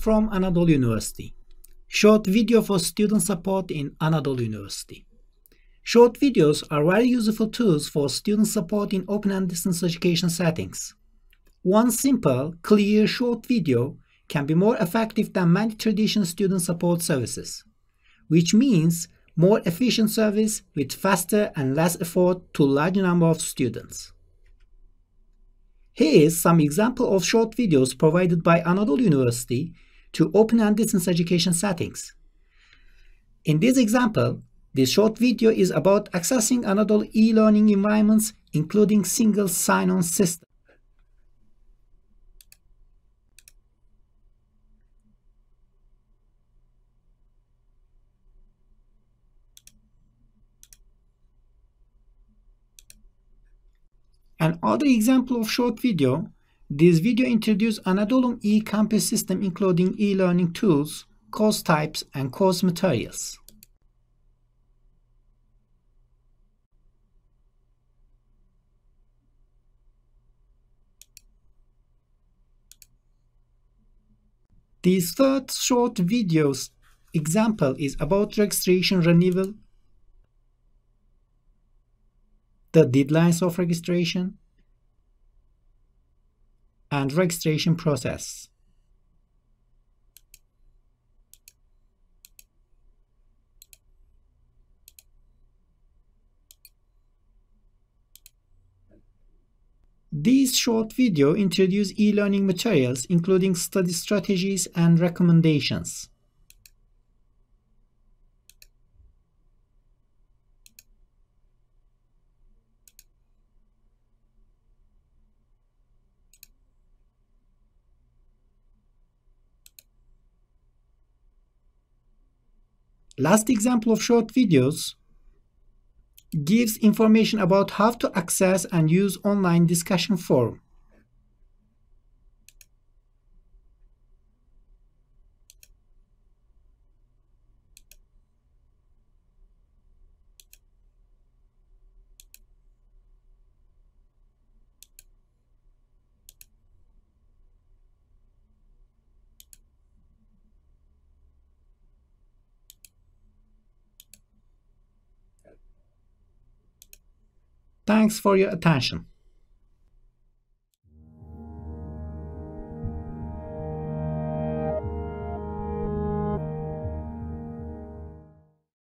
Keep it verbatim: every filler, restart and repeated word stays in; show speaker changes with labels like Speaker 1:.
Speaker 1: from Anadolu University. Short video for student support in Anadolu University. Short videos are very useful tools for student support in open and distance education settings. One simple, clear, short video can be more effective than many traditional student support services, which means more efficient service with faster and less effort to a large number of students. Here is some example of short videos provided by Anadolu University to open and distance education settings. In this example, this short video is about accessing Anadolu e-learning environments, including single sign-on system. Another example of short video, this video introduces Anadolu e-campus system including e-learning tools, course types, and course materials. This third short video's example is about registration renewal, the deadlines of registration, and registration process. These short videos introduce e-learning materials including study strategies and recommendations. Last example of short videos gives information about how to access and use online discussion forum. Thanks for your attention.